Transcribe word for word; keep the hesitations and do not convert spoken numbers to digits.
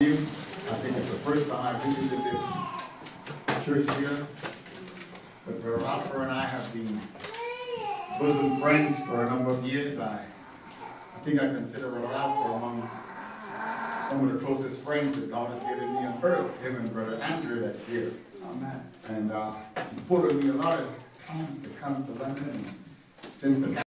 I think it's the first time I visited this church here. But Brother Ralph and I have been bosom friends for a number of years. I, I think I consider Brother Ralph among some of the closest friends that God has given me on earth, him and Brother Andrew that's here. Amen. And uh, he's supported me a lot of times to come to London. And since the